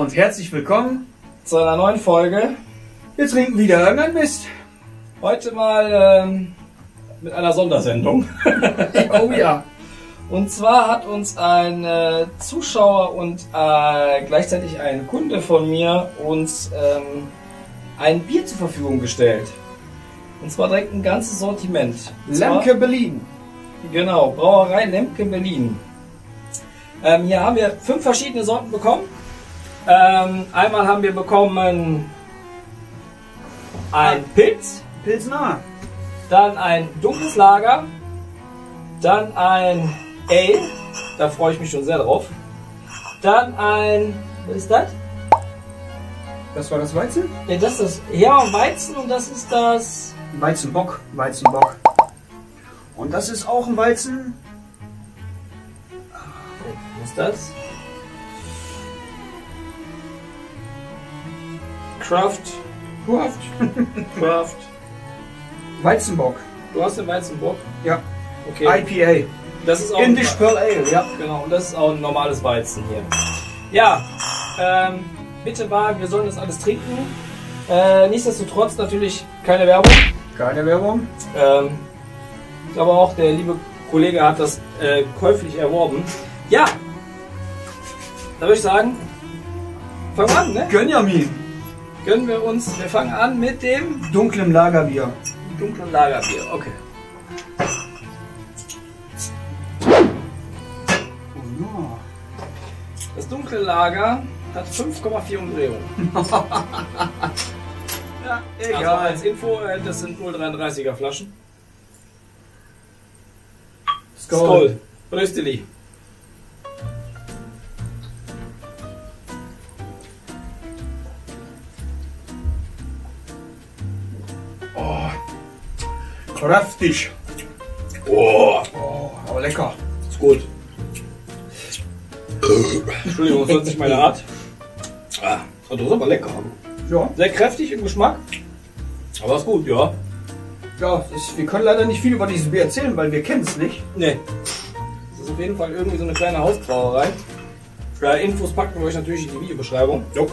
und herzlich willkommen zu einer neuen Folge. Wir trinken wieder irgendein Mist. Heute mal mit einer Sondersendung. Oh ja. Und zwar hat uns ein Zuschauer und gleichzeitig ein Kunde von mir uns ein Bier zur Verfügung gestellt. Und zwar direkt ein ganzes Sortiment. Lemke Berlin. Genau, Brauerei Lemke Berlin. Hier haben wir 5 verschiedene Sorten bekommen. Einmal haben wir bekommen ein Pilsner. Dann ein dunkles Lager, dann ein Ale, da freue ich mich schon sehr drauf. Dann ein, was ist das? Das war das Weizen? Ja, das ist das Weizen und das ist das Weizenbock. Und das ist auch ein Weizen. Was ist das? Craft. Weizenbock. Du hast den Weizenbock? Ja. Okay. IPA. Das ist auch Indisch Pearl Ale, ja. Genau, und das ist auch ein normales Weizen hier. Ja, bitte war, wir sollen das alles trinken. Nichtsdestotrotz natürlich keine Werbung. Keine Werbung. Ich glaube auch, der liebe Kollege hat das käuflich erworben. Ja, da würde ich sagen, fangen wir an, ne? Gönjamin. Gönnen wir uns, wir fangen an mit dem Dunklem Lagerbier. dunklen Lagerbier. Okay. Oh, Das dunkle Lager hat 5,4 Umdrehungen. ja, Also egal. als Info, das sind 0,33er Flaschen. Skål. Brösteli. Kräftig. Oh, Aber lecker. ist gut. Entschuldigung, das ist nicht meine Art. Das ist aber lecker. Ja. Sehr kräftig im Geschmack. Aber ist gut, ja. Ja, wir können leider nicht viel über dieses Bier erzählen, weil wir kennen es nicht. Nee. Das ist auf jeden Fall irgendwie so eine kleine Hausbrauerei. Infos packen wir euch natürlich in die Videobeschreibung. Jo.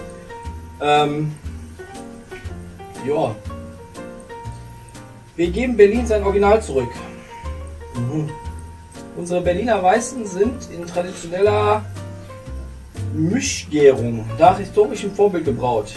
Ja. Wir geben Berlin sein Original zurück. Unsere Berliner Weißen sind in traditioneller Mischgärung nach historischem Vorbild gebraut.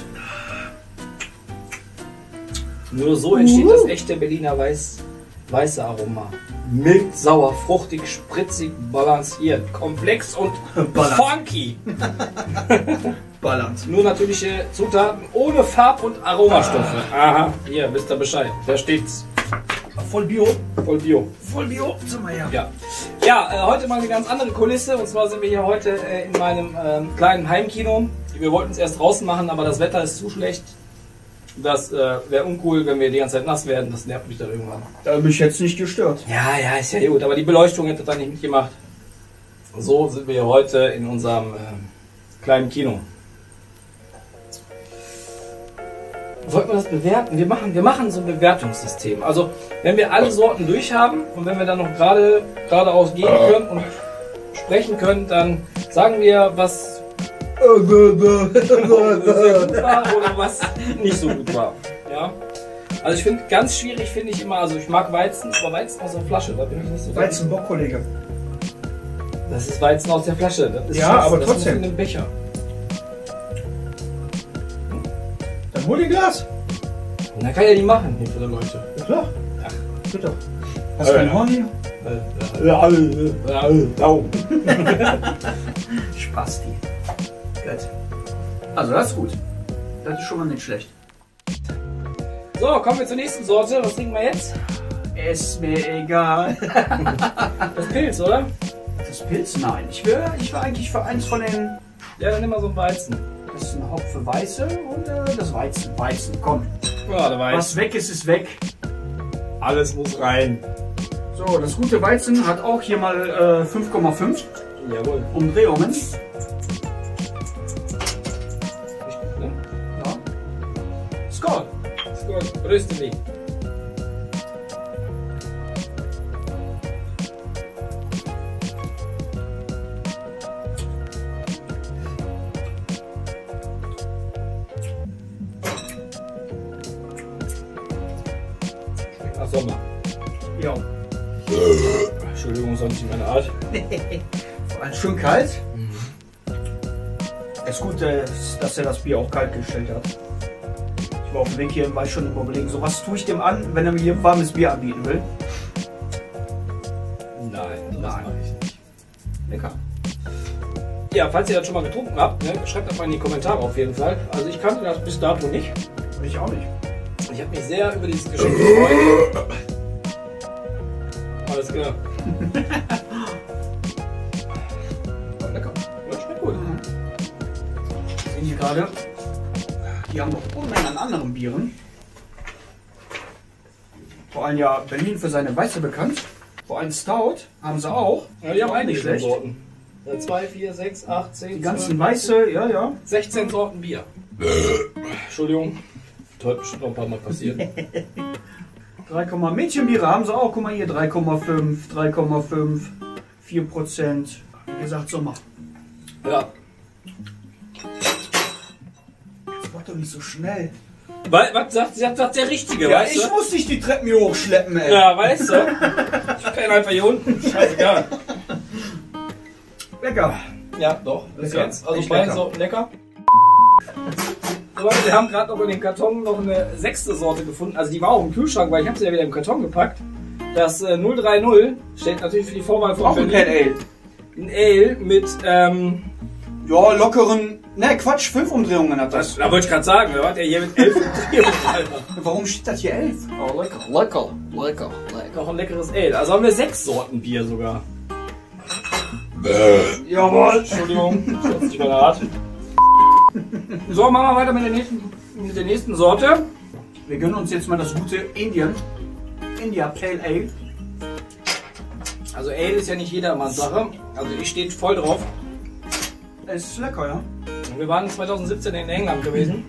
Nur so entsteht das echte Berliner weiße Aroma. Mild, sauer, fruchtig, spritzig, balanciert, komplex und funky. Balance. Nur natürliche Zutaten ohne Farb- und Aromastoffe. Aha, hier wisst ihr Bescheid. Da steht's. Voll Bio. Voll Bio. Voll Bio. Sind wir ja. Ja, heute mal eine ganz andere Kulisse. Und zwar sind wir hier heute in meinem kleinen Heimkino. Wir wollten es erst draußen machen, aber das Wetter ist zu schlecht. Das wäre uncool, wenn wir die ganze Zeit nass werden. Das nervt mich dann irgendwann. Da bin ich jetzt nicht gestört. Ja, ist ja gut. Aber die Beleuchtung hätte da nicht mitgemacht. So sind wir heute in unserem kleinen Kino. Wollten wir das bewerten? Wir machen so ein Bewertungssystem. Also, wenn wir alle Sorten durch haben und wenn wir dann noch geradeaus gehen können und sprechen können, dann sagen wir, was sehr gut war oder was nicht so gut war. Ja? Also ich finde, ganz schwierig finde ich immer, also ich mag Weizen, aber Weizen aus der Flasche, da bin ich nicht so Weizenbock, Kollege. Das ist Weizen aus der Flasche. Das ist Ja, aber das trotzdem. muss in den Becher. Dann hol dir Glas. Na, kann ja die machen hier für die Leute. Ja klar. Ach. Bitte. Hast du kein Horn hier? Spaß die. Gut. Also das ist gut. Das ist schon mal nicht schlecht. So, kommen wir zur nächsten Sorte. Was trinken wir jetzt? Ist mir egal. Das Pilz, oder? Das Pilz? Nein. Ich war eigentlich für eins von den... Ja, dann nimm mal so einen Weizen. Das ist ein Hopfe Weiße und das Weizen. Weizen, komm. Ja, der Weizen. Was weg ist, ist weg. Alles muss rein. So, das gute Weizen hat auch hier mal 5,5 Jawohl. Umdrehungen. Richtig, ne? Ja. Skål! Skål. Brösteli. Ach, Sommer. Ja. Entschuldigung, ist auch nicht meine Art. Vor allem schön kalt. Es ist gut, dass er das Bier auch kalt gestellt hat. Ich war auf dem Weg hier, war ich schon überlegen, so was tue ich dem an, wenn er mir hier warmes Bier anbieten will. Nein, das mache ich nicht. Lecker. Ja, falls ihr das schon mal getrunken habt, ne, schreibt das mal in die Kommentare auf jeden Fall. Also ich kannte das bis dato nicht. Ich auch nicht. Ich habe mich sehr über dieses Geschenk gefreut. Alles klar. Lecker. Das schmeckt gut. Sehen Sie gerade, die haben noch Unmengen an anderen Bieren. Vor allem ja Berlin für seine Weiße bekannt. Vor allem Stout haben sie auch. Ja, die haben Auch einige nicht schlecht. Sorten. 2, 4, 6, 8, 10, Die ganzen 12, Weiße, ja, ja. 16 Sorten Bier. Entschuldigung. Das hat bestimmt noch ein paar Mal passiert. 3, Mädchenbiere haben sie auch. Guck mal hier, 3,5, 3,5, 4%. Wie gesagt, Sommer. Ja. Das macht doch nicht so schnell. Was sagt der Richtige, Ja, weißt ich du? muss nicht die Treppen hier hochschleppen, ey. Ja, weißt du? Ich bin einfach hier unten. Scheißegal. Lecker. Ja, doch. Bis Lecker. jetzt. Also Echt beide lecker. Sorten lecker. So, Leute, wir haben gerade noch in dem Karton noch eine 6. Sorte gefunden. Also die war auch im Kühlschrank, weil ich habe sie ja wieder im Karton gepackt. Das 030 steht natürlich für die Vorwahl von Auch ein Pale Ale. Ein Ale mit, Ja, lockeren. Ne, Quatsch, 5 Umdrehungen hat das. da wollte ich gerade sagen, da war der hier mit 11 Umdrehungen, Alter. Warum steht das hier 11? Oh, lecker. Noch ein leckeres Ale. Also haben wir 6 Sorten Bier sogar. Jawohl. Entschuldigung, das ist nicht meine Art. So, machen wir weiter mit der nächsten Sorte. Wir gönnen uns jetzt mal das gute India Pale Ale. Also Ale ist ja nicht jedermanns Sache. Also ich stehe voll drauf. Es ist lecker, ja. Wir waren 2017 in England gewesen.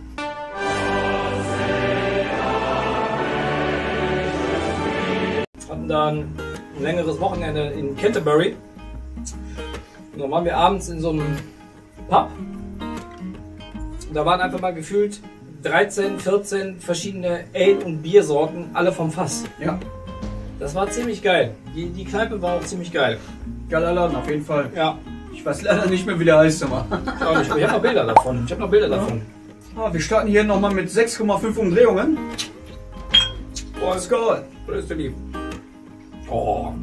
Hatten dann ein längeres Wochenende in Canterbury. Und dann waren wir abends in so einem Pub. Und da waren einfach mal gefühlt 13, 14 verschiedene Ale- und Biersorten, alle vom Fass. Ja. Das war ziemlich geil. Die Kneipe war auch ziemlich geil. Geiler Laden, auf jeden Fall. Ja, Ich weiß leider nicht mehr, wie der heißt, aber. ich auch nicht. Ich habe noch Bilder davon. Wir starten hier nochmal mit 6,5 Umdrehungen. Boah, Let's go. das ist der lieb. Oh.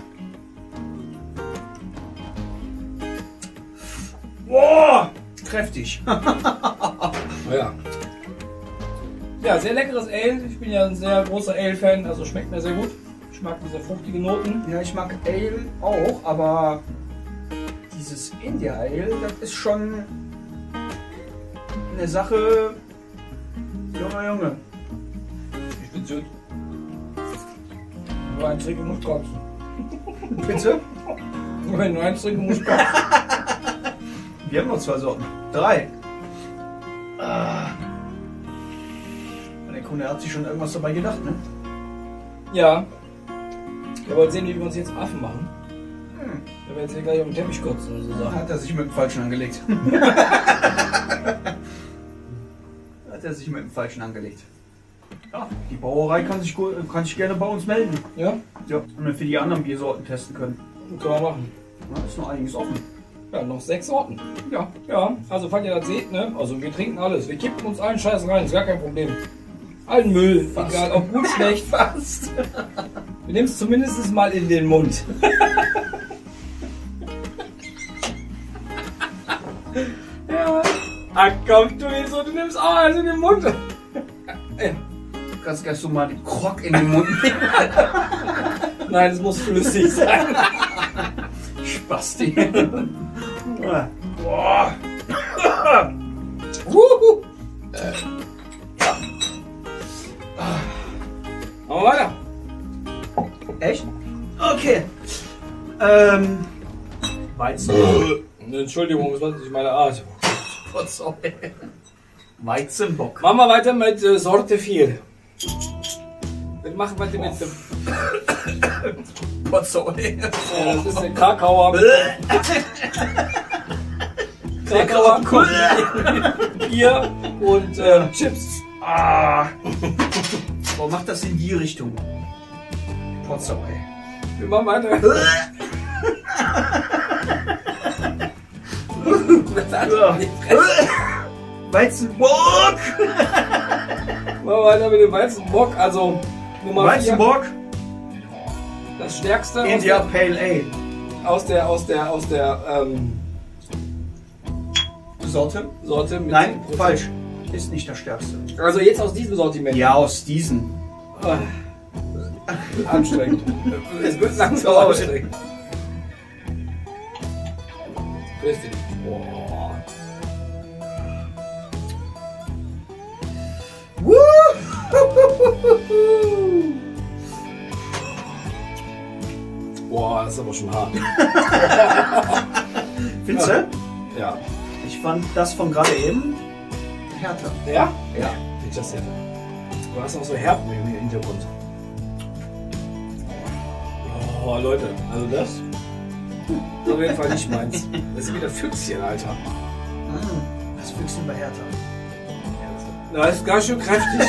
Boah, kräftig. Ja. Ja, sehr leckeres Ale. Ich bin ja ein sehr großer Ale-Fan, also schmeckt mir sehr gut. Ich mag diese fruchtigen Noten. Ja, ich mag Ale auch, aber dieses India Ale, das ist schon eine Sache. Junge. Ich bin süd. Nur ein Trinken muss kotzen. Bitte? Nur wenn du eins trinken musst, kotzen. Wir haben noch 2 Sorten. 3. Ah. Der Kunde hat sich schon irgendwas dabei gedacht, ne? Ja. Wir wollen sehen, wie wir uns jetzt Affen machen. Wenn wir jetzt hier gleich auf den Teppich kotzen und so Da Sachen. hat er sich mit dem Falschen angelegt. Hat er sich mit dem Falschen angelegt. Ja, die Brauerei kann sich gerne bei uns melden. Ja? Ja, und wir für die anderen Biersorten testen können. Können wir machen. Ja, ist noch einiges offen. Ja, noch 6 Sorten. Ja, Ja, also falls ihr das seht, ne? Also wir trinken alles. Wir kippen uns allen Scheiß rein, ist gar kein Problem. Allen Müll, egal ob gut, schlecht. fast. Wir nehmen es zumindest mal in den Mund. Ja. Ah komm, du nimmst auch alles in den Mund. Du kannst gleich so mal den Krog in den Mund nehmen. Nein, es muss flüssig sein. Spasti. Boah. Machen wir weiter. Echt? Okay. Weizen. Entschuldigung, das war nicht meine Art. Oh, sorry. Weizenbock. Machen wir weiter mit Sorte 4. Wir machen weiter mit dem. Oh, sorry. Das ist der Krakauer. Krakauer Bier und Chips. Ah. Warum macht das in die Richtung? Trotzdem, ey. Wir machen weiter. Weizenbock! Machen wir weiter mit dem Weizenbock. Also Nummer 4. Weizenbock, Das stärkste India Pale Ale. aus der Sorte? Sorte. Mit Nein, 10%. falsch. Ist nicht das stärkste. Also jetzt aus diesem Sortiment. Ja, aus diesen. Ah. Anstrengend. Es wird langsam Toll. anstrengend. Richtig. Boah. Boah, das ist aber schon hart. Findest du? Ja. Ich fand das von gerade eben härter. Ja? Ja. Ich das härter. Du hast auch so Herben im Hintergrund. Oh, Leute, also das ist auf jeden Fall nicht meins. Das ist wieder Füchschen, Alter. Das Füchschen bei härter. Das ist ganz schön kräftig.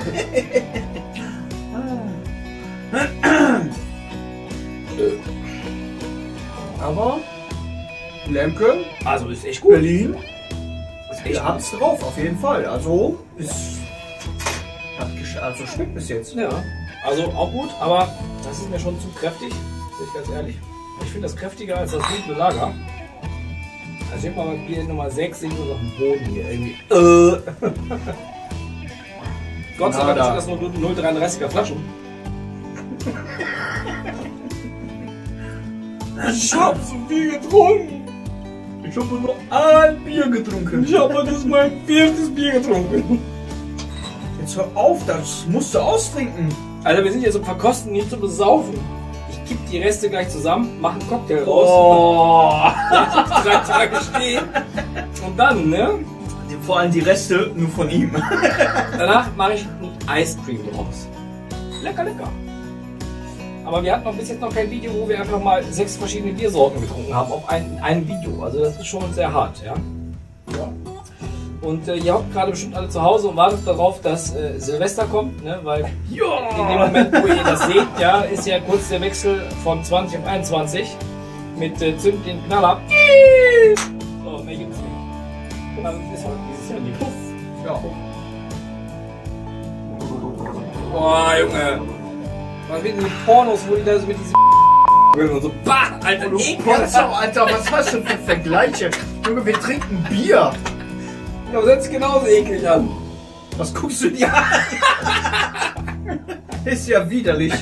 Aber Lemke, Also ist echt gut. Berlin, Ist echt ihr habt's drauf, auf jeden Fall. Also also schmeckt bis jetzt. Ja, also auch gut, aber das ist mir schon zu kräftig, bin ich ganz ehrlich. Ich finde das kräftiger als das dunkle Lager. Also ich habe mal Bier Nummer 6, sehe ich nur auf dem Boden hier irgendwie. Gott sei Dank sind das nur 0,33er Flaschen. Ich hab so viel getrunken. Ich habe nur ein Bier getrunken. Ich habe das mein 4. Bier getrunken. Jetzt hör auf, das musst du austrinken. Alter, wir sind hier so verkosten, nicht zu besaufen. Ich kipp die Reste gleich zusammen, mach einen Cocktail raus. Oh. 3 Tage stehen. Und dann, ne? Vor allem die Reste nur von ihm. Danach mache ich ein Ice Cream draus. Lecker, lecker. Aber wir hatten noch bis jetzt noch kein Video, wo wir einfach mal 6 verschiedene Biersorten getrunken haben auf einem Video. Also das ist schon sehr hart, ja. Und ihr hockt gerade bestimmt alle zu Hause und wartet darauf, dass Silvester kommt, ne? Weil in dem Moment, wo ihr das seht, ja, ist ja kurz der Wechsel von 20 auf 21 mit Zünd den Knaller. So, mehr gibt's nicht. Also das ist heute dieses Jahr die Puff. Ja. Boah, Junge. Was mit den Pornos, wo die da so mit diesem und so, bah, Alter, ekelhaft. Alter, was hast du für Vergleiche? Junge, wir trinken Bier. Ja, das hört sich genauso eklig an. Was guckst du dir an? Ist ja widerlich.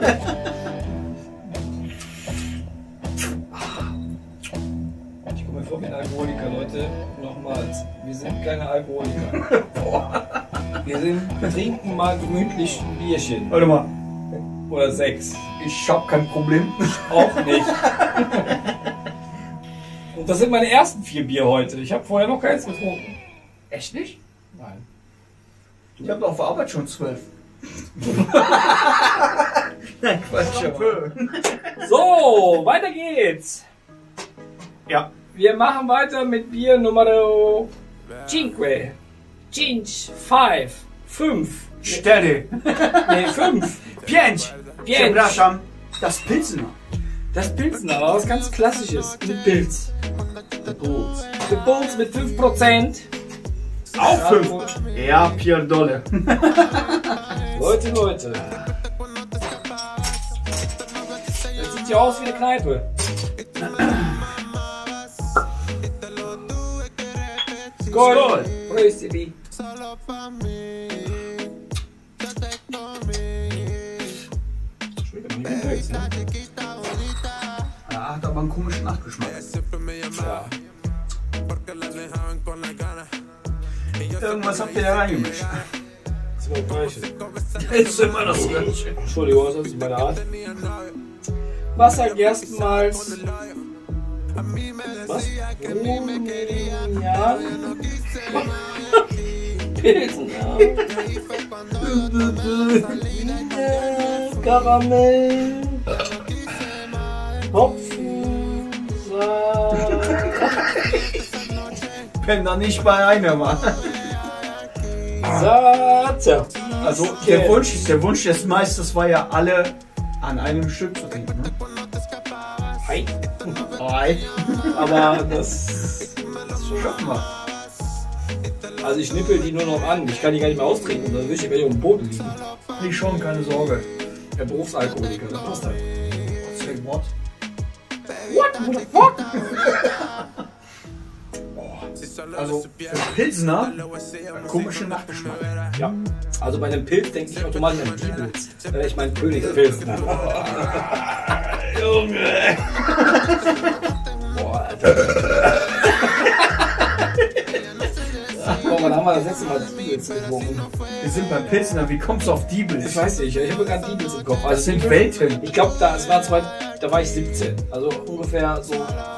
Ich komme mir vor wie ein Alkoholiker, Leute. Nochmals, wir sind keine Alkoholiker. Wir trinken mal gemütlich ein Bierchen. Warte mal, Oder 6. ich hab kein Problem. Auch nicht. Und das sind meine ersten 4 Bier heute. Ich habe vorher noch keins getrunken. Echt nicht? Nein. Ich hab doch auf der Arbeit schon 12. Nein, Quatsch. So, weiter geht's. Ja. Wir machen weiter mit Bier Nummer 5. 5. Stelle. Nee, 5. Pięć. Pięć. Przepraszam. Das Pilsener. Das Pilzen, aber was ganz Klassisches. Mit Pilz. Der Puls mit 5%. Auch 5. Ja, Pierdole. Leute. Das sieht ja aus wie eine Kneipe. Skål! Prösterbi. Schmeckt aber nicht mehr Pilz, ne? Ja, hat aber einen komischen Nachgeschmack. Ja. Irgendwas habt ihr da reingemischt. Das ist immer das Gleiche. Ist immer das Gleiche. Entschuldigung, das ist nicht meine Art. Wasser, Gerstenmalz. Was? Ja. Pilzen, ja. Karamell. Hopfen. Saat. Wenn da nicht bei einer war. Saat. Also der Wunsch des Meisters war ja alle an einem Stück zu trinken. Ne? Hi. Hi. Aber das Schaffen wir. Also ich nippel die nur noch an. Ich kann die gar nicht mehr austrinken. Dann will ich gleich auf dem Boden liegen. Ich schon, keine Sorge. Der Berufsalkoholiker, das passt halt. Say what? What the fuck? Also für Pilsner komische Nachgeschmack. Ja. Also bei einem Pilz denke ich automatisch an Diebels. Ich meine Königspilsner. Junge! Boah, Alter. Boah, wann haben wir das letzte Mal Diebels getrunken? Wir sind beim Pilsner, wie kommst du auf Diebels? Ich weiß nicht, ich habe gerade Diebels im Kopf. Also Das sind Welten. Ich glaube, da war ich 17. Also ungefähr so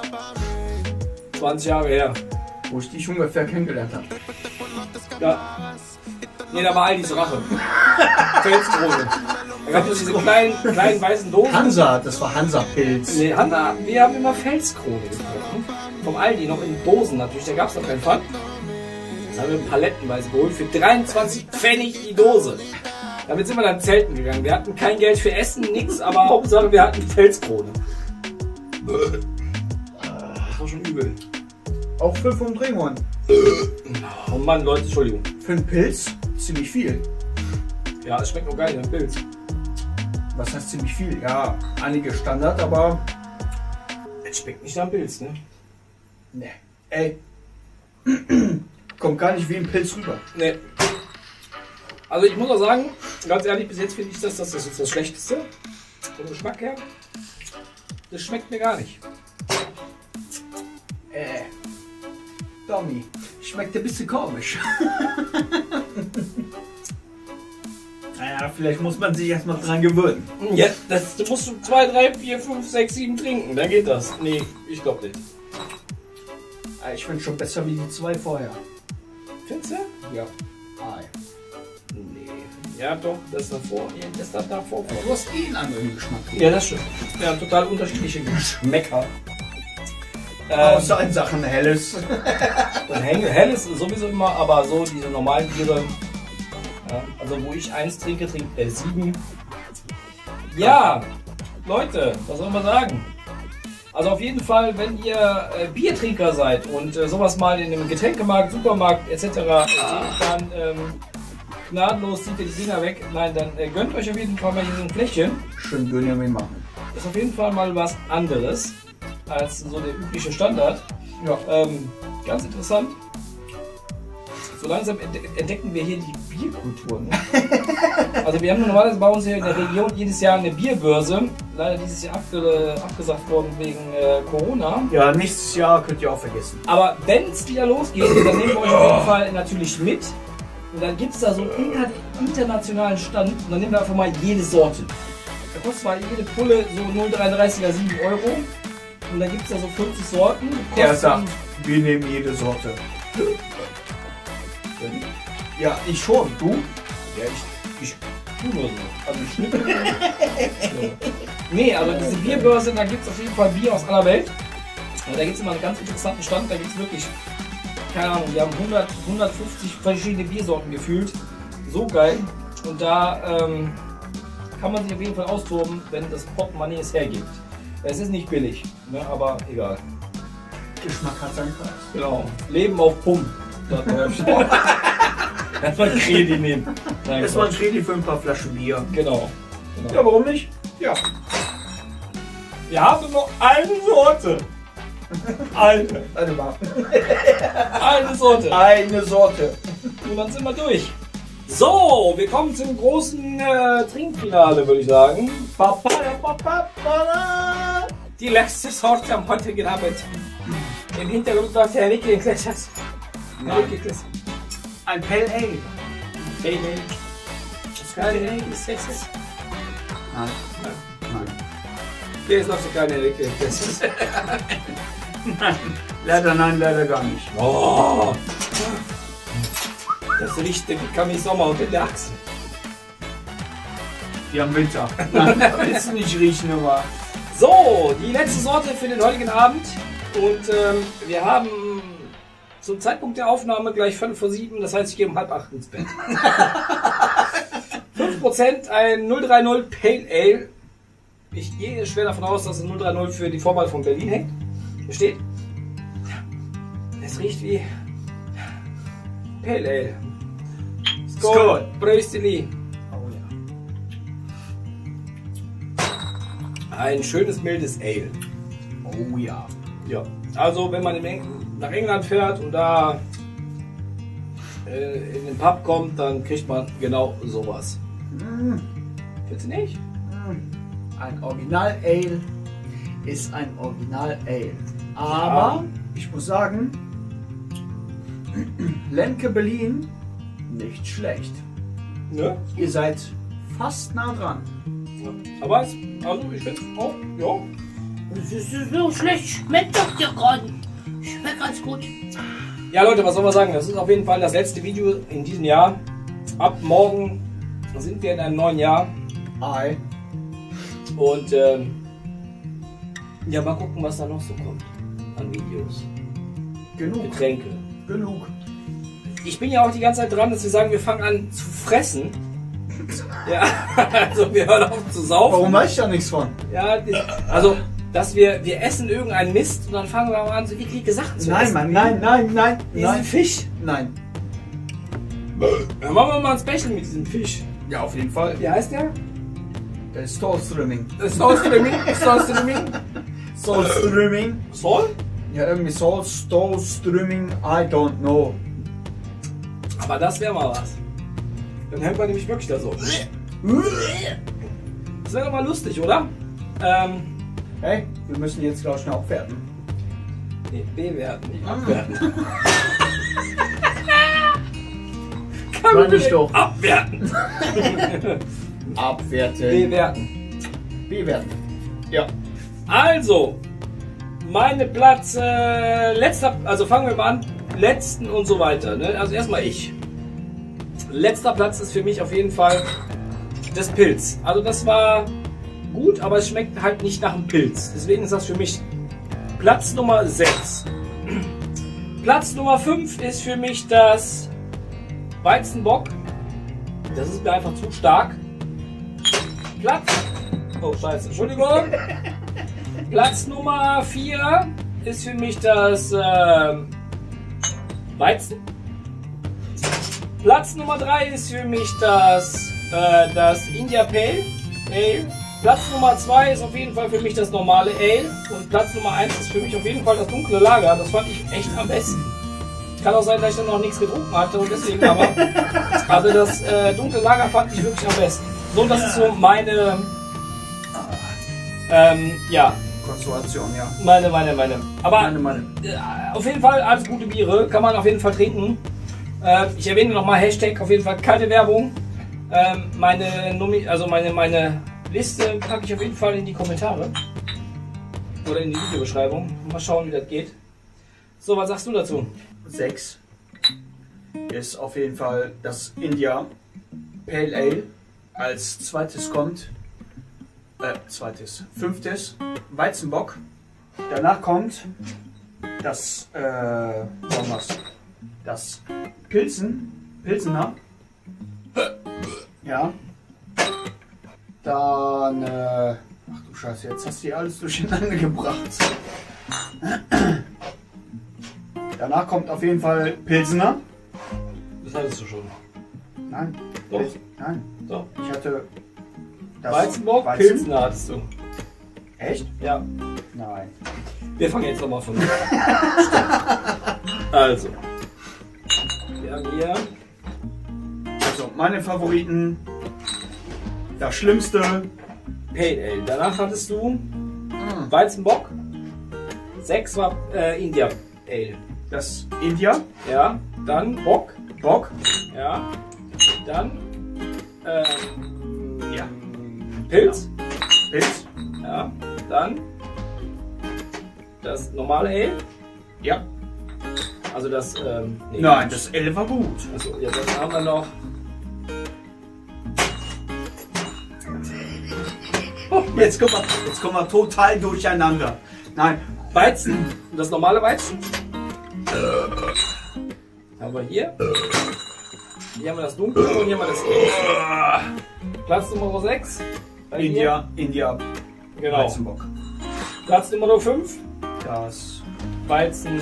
20 Jahre her. Wo ich dich ungefähr kennengelernt habe. Ja. Nee, da war Aldis Rache. Felskrone. Da gab es diese kleinen weißen Dosen. Hansa, das war Hansa-Pilz. Nee, wir haben immer Felskrone getrunken. Vom Aldi, noch in Dosen natürlich. Da gab es noch keinen Pfand. Das haben wir palettenweise geholt. Für 23 Pfennig die Dose. Damit sind wir dann zelten gegangen. Wir hatten kein Geld für Essen, nichts, aber Hauptsache wir hatten Felskrone. Das war schon übel. Auch 5 Umdrehungen. Oh Mann, Leute, Entschuldigung. Für einen Pilz ziemlich viel. Ja, es schmeckt noch geil, der Pilz. Was heißt ziemlich viel? Ja, einige Standard, aber Es schmeckt nicht nach Pilz, ne? ne. Ey. Kommt gar nicht wie ein Pilz rüber. Ne. Also ich muss auch sagen, ganz ehrlich, bis jetzt finde ich das ist das Schlechteste. Vom Geschmack her. Das schmeckt mir gar nicht. Tommy, schmeckt ein bisschen komisch. Naja, vielleicht muss man sich erstmal dran gewöhnen. Ja, du musst 2, 3, 4, 5, 6, 7 trinken, dann geht das. Nee, ich glaube nicht. Ich finde schon besser wie die 2 vorher. Findest du? Ja. Ei. Nee. Ja doch, das davor. Ja, das davor. Du hast eh einen anderen Geschmack. Ja, das stimmt. Ja, total unterschiedliche Geschmäcker. Außer in Sachen Helles. Hell ist sowieso immer, aber so diese normalen Biere. Ja, also wo ich 1 trinke, trinkt er 7. Ja, Leute, was soll man sagen? Also auf jeden Fall, wenn ihr Biertrinker seid und sowas mal in einem Getränkemarkt, Supermarkt etc. seht, dann gnadenlos zieht ihr die Dinger weg. Nein, dann gönnt euch auf jeden Fall mal hier so ein Fläschchen. Schön Dönermin machen. Das ist auf jeden Fall mal was anderes als so der übliche Standard. Ja. Ganz interessant. So langsam entdecken wir hier die Bierkultur. Ne? Also wir haben normalerweise bei uns hier in der Region jedes Jahr eine Bierbörse. Leider dieses Jahr abgesagt worden wegen Corona. Ja, nächstes Jahr könnt ihr auch vergessen. Aber wenn es wieder losgeht, dann nehmen wir euch auf jeden Fall natürlich mit. Und dann gibt es da so einen internationalen Stand. Und dann nehmen wir einfach mal jede Sorte. Da kostet zwar jede Pulle so 0,33er 7 Euro. Und dann gibt es da so 50 Sorten. Er sagt, wir nehmen jede Sorte. Ja, ich schon. Du? Ja, ich tue nur so. Also ich schnippe. Ja. Nee, also diese Bierbörse, da gibt es auf jeden Fall Bier aus aller Welt. Da gibt es immer einen ganz interessanten Stand. Da gibt es wirklich, keine Ahnung, wir haben 150 verschiedene Biersorten gefühlt. So geil. Und da kann man sich auf jeden Fall austoben, wenn das Portemonnaie es hergibt. Es ist nicht billig, ne, aber egal. Geschmack hat seinen Preis. Genau. Leben auf Pump. Erstmal Kredi nehmen. Nein, Das war ein Kredi für ein paar Flaschen Bier. Genau. Ja, warum nicht? Ja. Wir haben nur eine Sorte. Eine. Warte mal. Eine Sorte. Eine Sorte. Und dann sind wir durch. So, wir kommen zum großen Trinkfinale, würde ich sagen. Die letzte Sorte am heutigen Abend. Im Hintergrund läuft der Ricky Iglesias. Ein Pale Ale. Hey, hey. Das kleine Ricky Iglesias. Nein. Nein. Hier ist noch der kleine Ricky Iglesias. Nein. Leider nein, leider gar nicht. Oh. Das riecht wie Kami Sommer unter der Achse. Wir haben Winter. Nein, da willst du nicht riechen, aber. So, die letzte Sorte für den heutigen Abend. Und wir haben zum Zeitpunkt der Aufnahme gleich 7:05, das heißt, ich gehe um 7:30 ins Bett. 5%, ein 030 Pale Ale. ich gehe schwer davon aus, dass es 030 für die Vorwahl von Berlin hängt. Hier steht, es riecht wie Pale Ale. Skål! Brösteli! Oh ja. Ein schönes, mildes Ale. Oh ja. Ja, also wenn man nach England fährt und da in den Pub kommt, dann kriegt man genau sowas. Findest du nicht? Ein Original Ale ist ein Original Ale. Aber ich muss sagen, Lemke Berlin nicht schlecht. Ne? Ihr seid fast nah dran. Ja. Aber also ich finde auch, ja. Das ist so schlecht, schmeckt doch dir gerade. Schmeckt ganz gut. Ja Leute, was soll man sagen? Das ist auf jeden Fall das letzte Video in diesem Jahr. Ab morgen sind wir in einem neuen Jahr. Ei. Und ja, mal gucken, was da noch so kommt an Videos. Genug. Getränke. Genug. Ich bin ja auch die ganze Zeit dran, dass wir sagen, wir fangen an zu fressen. Ja, also wir hören auf zu saufen. Warum weiß ich da nichts von? Ja, also, dass wir essen irgendeinen Mist und dann fangen wir mal an, so eklige Sachen zu Nein, essen. Mann, nein. Diesen Fisch. Nein. Dann machen wir mal ein Special mit diesem Fisch. Ja, auf jeden Fall. Wie heißt der? Der Soulstreaming. Soulstreaming. Soulstreaming. Soul? Ja, irgendwie Soulstreaming, I don't know. Aber das wäre mal was. Dann hört man nämlich wirklich da so. Das wäre doch mal lustig, oder? Hey, wir müssen jetzt gleich schnell abwerten. Nee, bewerten, nicht abwerten. Kann ich doch. Abwerten. Abwerten. Bewerten. Bewerten. Ja. Also, meine Platz, letzter, also fangen wir mal an, letzten und so weiter. Ne? Also erstmal ich. Letzter Platz ist für mich auf jeden Fall das Pilz. Also das war gut, aber es schmeckt halt nicht nach einem Pilz. Deswegen ist das für mich Platz Nummer 6. Platz Nummer 5 ist für mich das Weizenbock. Das ist mir einfach zu stark. Oh scheiße, Entschuldigung. Platz Nummer 4 ist für mich das Weizen. Platz Nummer 3 ist für mich das India Pale Ale. Platz Nummer 2 ist auf jeden Fall für mich das normale Ale. Und Platz Nummer 1 ist für mich auf jeden Fall das dunkle Lager. Das fand ich echt am besten. Kann auch sein, dass ich dann noch nichts getrunken hatte und deswegen aber. Also das dunkle Lager fand ich wirklich am besten. So, das ist so meine. Ja. Konstellation, ja. Meine. Aber Meine. auf jeden Fall alles gute Biere. Kann man auf jeden Fall trinken. Ich erwähne nochmal Hashtag auf jeden Fall kalte Werbung. Meine Liste packe ich auf jeden Fall in die Kommentare. Oder in die Videobeschreibung. Mal schauen, wie das geht. So, was sagst du dazu? 6 ist auf jeden Fall das India Pale Ale. Als zweites kommt, fünftes Weizenbock. Danach kommt das, das Pilsener. Ja. Dann, ach du Scheiße, jetzt hast du hier alles durcheinander gebracht. Danach kommt auf jeden Fall Pilsener. Das hattest du schon. Nein. Doch. Nein. Doch. Ich hatte das Weizenbock, Weizen. Pilsner hattest du. Echt? Ja. Nein. Wir fangen jetzt nochmal von Also. Wir haben hier. Also meine Favoriten. Das Schlimmste. Pale Ale. Danach hattest du Weizenbock. 6 war India Ale. Das India. Ja. Dann Bock. Ja. Dann Ja. Pilz. Pilz. Ja. Dann das normale Ale. Ja. Also das. Nee. Nein, das Ale war gut. Also, ja, dann haben wir noch. Jetzt kommen wir total durcheinander. Nein. Weizen. Das normale Weizen. Haben wir hier. Hier haben wir das dunkle und hier haben wir das Ale. Platz Nummer 6. India Genau. Weizenbock. Platz Nummer 5. Das Weizen.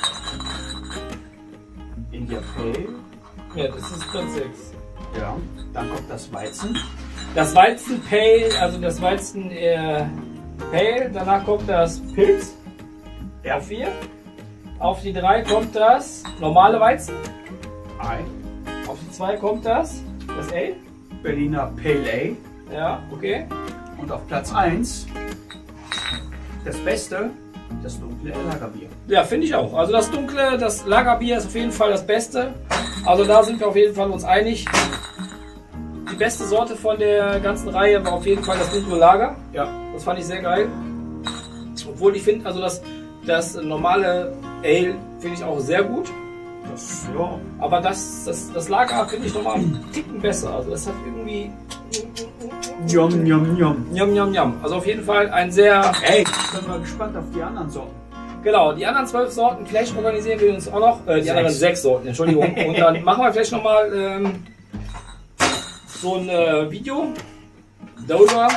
India Pale. Ja, das ist Platz 6. Ja. Dann kommt das Weizen. Das Weizen Pale, also das Weizen Pale. Danach kommt das Pilz. Ja. Auf 4. Auf die 3 kommt das normale Weizen. Ei. Auf die 2 kommt das Ale. Berliner Pale Ale. Ja, okay. Und auf Platz 1 das Beste, das dunkle Lagerbier. Ja, finde ich auch. Also das dunkle, das Lagerbier ist auf jeden Fall das Beste. Also da sind wir auf jeden Fall uns einig. Die beste Sorte von der ganzen Reihe war auf jeden Fall das dunkle Lager. Ja. Das fand ich sehr geil. Obwohl ich finde, also das normale Ale finde ich auch sehr gut. Das, ja. Aber das Lager finde ich nochmal einen Ticken besser. Also das hat irgendwie... Yum, yum, yum. Yum, yum, yum. Also auf jeden Fall ein sehr... Ey, ich bin mal gespannt auf die anderen Sorten. Genau, die anderen 12 Sorten, vielleicht organisieren wir uns auch noch, die anderen 6 Sorten, Entschuldigung. Und dann machen wir vielleicht nochmal so ein Video darüber.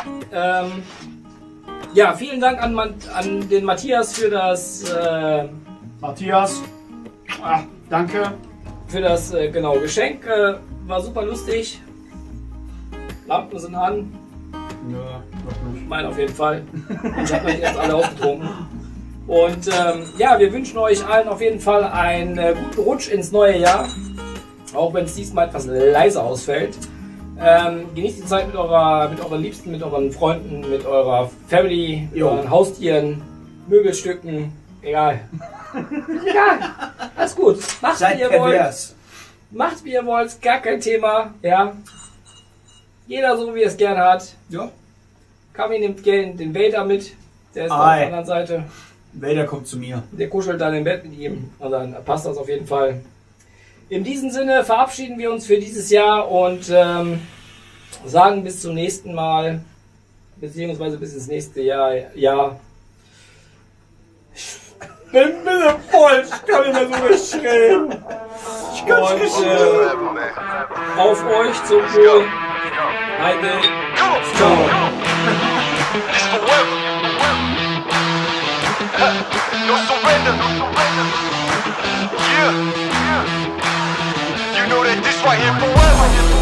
Ja, vielen Dank an den Matthias für das Matthias, danke. für das Geschenk. War super lustig. Lampen sind an. Nö, noch nicht. Meine auf jeden Fall. Ich habe euch erst alle aufgetrunken. Und ja, wir wünschen euch allen auf jeden Fall einen guten Rutsch ins neue Jahr. Auch wenn es diesmal etwas leiser ausfällt. Genießt die Zeit mit euren Liebsten, mit euren Freunden, mit eurer Family, mit euren Haustieren, Möbelstücken, egal. Egal, alles gut. Macht Seid wie ihr pervers. wollt. Macht wie ihr wollt, gar kein Thema. Ja. Jeder so wie er es gern hat. Ja. Kami nimmt gerne den Vader mit. Der ist auf der anderen Seite. Vader kommt zu mir. Der kuschelt dann im Bett mit ihm. Und dann passt das auf jeden Fall. In diesem Sinne verabschieden wir uns für dieses Jahr und sagen bis zum nächsten Mal. Beziehungsweise bis ins nächste Jahr. Ja. Ich bin ein bisschen voll. Ich kann nicht mehr so beschreiben. Und auf euch zum Wohl. Heide. Ciao. No surrender, no surrender. Yeah, yeah. You know that this right here forever.